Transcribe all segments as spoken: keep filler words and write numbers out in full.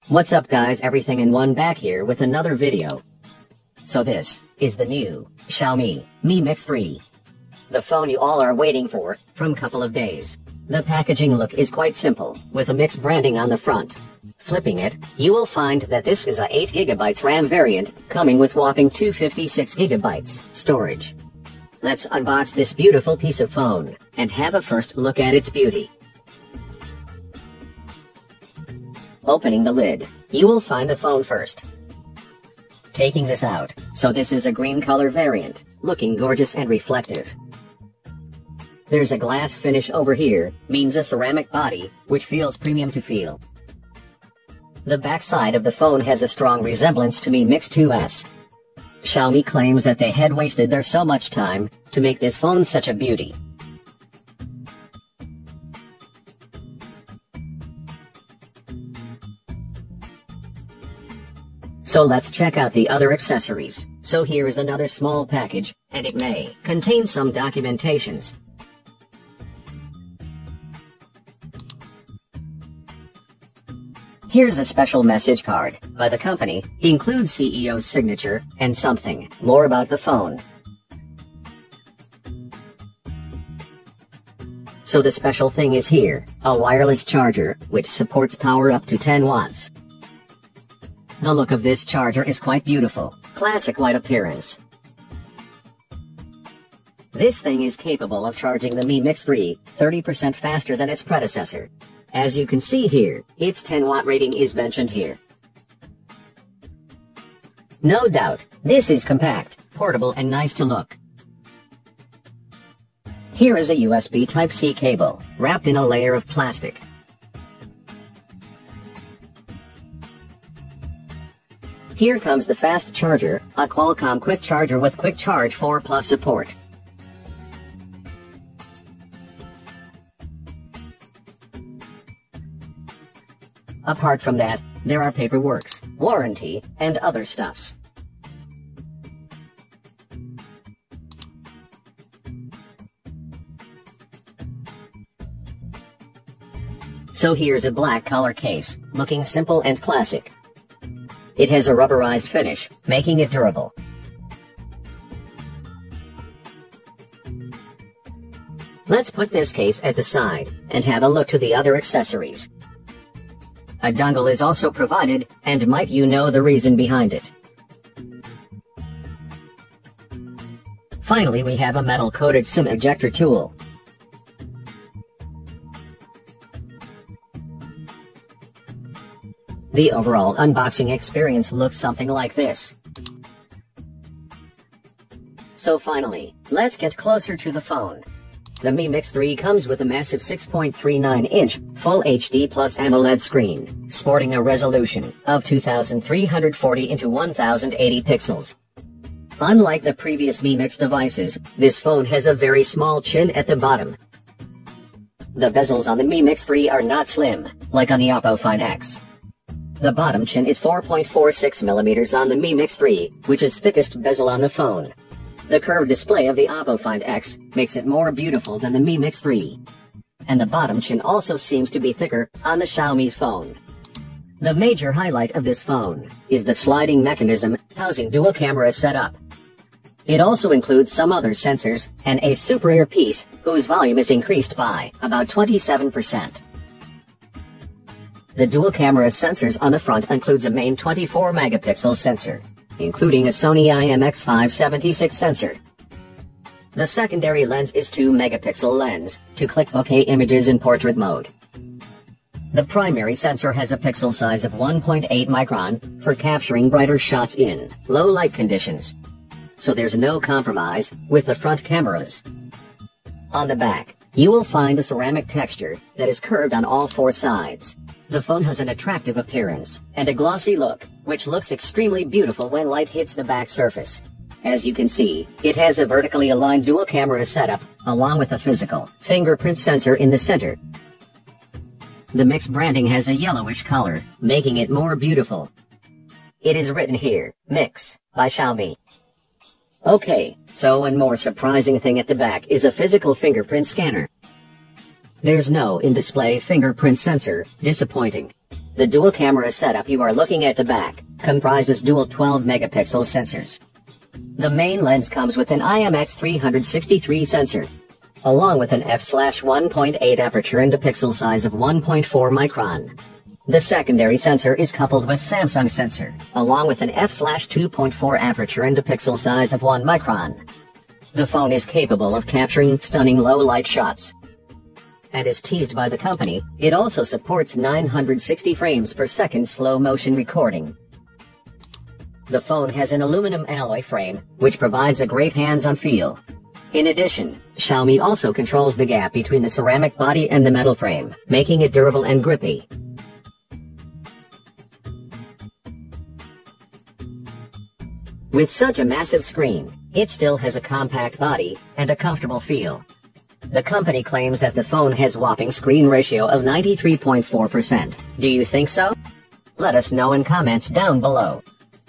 What's up guys, everything in one back here with another video. So this is the new Xiaomi Mi Mix three. The phone you all are waiting for from couple of days. The packaging look is quite simple, with a Mix branding on the front. Flipping it, you will find that this is a eight gigabyte RAM variant, coming with whopping two hundred fifty-six gigabytes storage. Let's unbox this beautiful piece of phone, and have a first look at its beauty. Opening the lid, you will find the phone first. Taking this out, so this is a green color variant, looking gorgeous and reflective. There's a glass finish over here, means a ceramic body, which feels premium to feel. The back side of the phone has a strong resemblance to Mi Mix two S. Xiaomi claims that they had wasted their so much time to make this phone such a beauty. So let's check out the other accessories. So here is another small package, and it may contain some documentations. Here's a special message card by the company, includes C E O's signature, and something more about the phone. So the special thing is here, a wireless charger, which supports power up to ten watts. The look of this charger is quite beautiful, classic white appearance. This thing is capable of charging the Mi Mix three thirty percent faster than its predecessor. As you can see here, its ten watt rating is mentioned here. No doubt, this is compact, portable and nice to look. Here is a U S B Type C cable, wrapped in a layer of plastic. Here comes the fast charger, a Qualcomm quick charger with Quick Charge four plus support. Apart from that, there are paperworks, warranty, and other stuffs. So here's a black color case, looking simple and classic. It has a rubberized finish, making it durable. Let's put this case at the side, and have a look to the other accessories. A dongle is also provided, and might you know the reason behind it. Finally, we have a metal-coated SIM ejector tool. The overall unboxing experience looks something like this. So finally, let's get closer to the phone. The Mi Mix three comes with a massive six point three nine inch Full H D Plus AMOLED screen, sporting a resolution of two thousand three hundred forty into one thousand eighty pixels. Unlike the previous Mi Mix devices, this phone has a very small chin at the bottom. The bezels on the Mi Mix three are not slim, like on the Oppo Find X. The bottom chin is four point four six millimeters on the Mi Mix three, which is thickest bezel on the phone. The curved display of the Oppo Find X makes it more beautiful than the Mi Mix three. And the bottom chin also seems to be thicker on the Xiaomi's phone. The major highlight of this phone is the sliding mechanism housing dual camera setup. It also includes some other sensors and a super earpiece whose volume is increased by about twenty-seven percent. The dual camera sensors on the front includes a main twenty-four megapixel sensor, including a Sony I M X five seventy-six sensor. The secondary lens is two megapixel lens, to click bokeh images in portrait mode. The primary sensor has a pixel size of one point eight micron, for capturing brighter shots in low light conditions. So there's no compromise with the front cameras. On the back, you will find a ceramic texture that is curved on all four sides. The phone has an attractive appearance, and a glossy look, which looks extremely beautiful when light hits the back surface. As you can see, it has a vertically aligned dual camera setup, along with a physical fingerprint sensor in the center. The Mix branding has a yellowish color, making it more beautiful. It is written here, Mix, by Xiaomi. Okay, so one more surprising thing at the back is a physical fingerprint scanner. There's no in-display fingerprint sensor, disappointing. The dual camera setup you are looking at the back comprises dual twelve megapixel sensors. The main lens comes with an I M X three sixty-three sensor, along with an f one point eight aperture and a pixel size of one point four micron. The secondary sensor is coupled with Samsung sensor, along with an f two point four aperture and a pixel size of one micron. The phone is capable of capturing stunning low-light shots. And is teased by the company, it also supports nine hundred sixty frames per second slow-motion recording. The phone has an aluminum alloy frame, which provides a great hands-on feel. In addition, Xiaomi also controls the gap between the ceramic body and the metal frame, making it durable and grippy. With such a massive screen, it still has a compact body and a comfortable feel. The company claims that the phone has whopping screen ratio of ninety-three point four percent. Do you think so? Let us know in comments down below.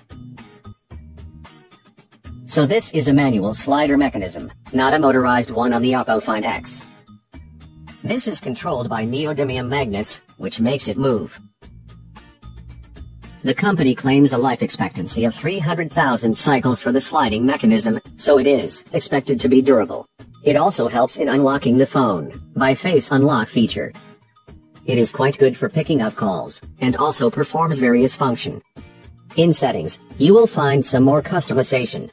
So this is a manual slider mechanism, not a motorized one on the Oppo Find X. This is controlled by neodymium magnets, which makes it move. The company claims a life expectancy of three hundred thousand cycles for the sliding mechanism, so it is expected to be durable. It also helps in unlocking the phone by Face Unlock feature. It is quite good for picking up calls, and also performs various functions. In settings, you will find some more customization.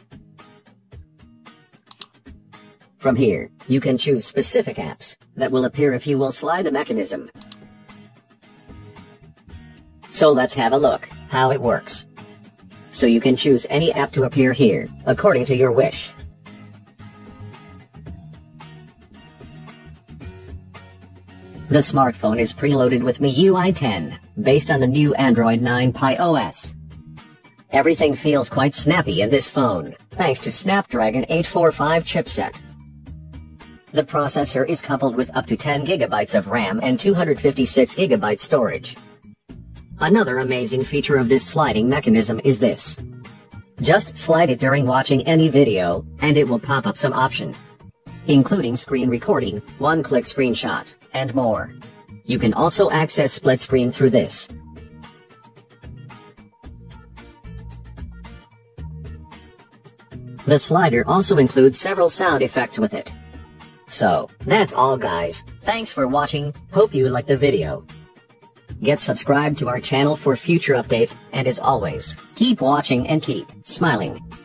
From here, you can choose specific apps that will appear if you will slide the mechanism. So let's have a look how it works. So you can choose any app to appear here, according to your wish. The smartphone is preloaded with M I U I ten, based on the new Android nine Pie O S. Everything feels quite snappy in this phone, thanks to Snapdragon eight forty-five chipset. The processor is coupled with up to ten gigabytes of RAM and two hundred fifty-six gigabytes storage. Another amazing feature of this sliding mechanism is this. Just slide it during watching any video, and it will pop up some option, including screen recording, one-click screenshot, and more. You can also access split screen through this. The slider also includes several sound effects with it. So, that's all guys, thanks for watching, hope you liked the video. Get subscribed to our channel for future updates, and as always, keep watching and keep smiling.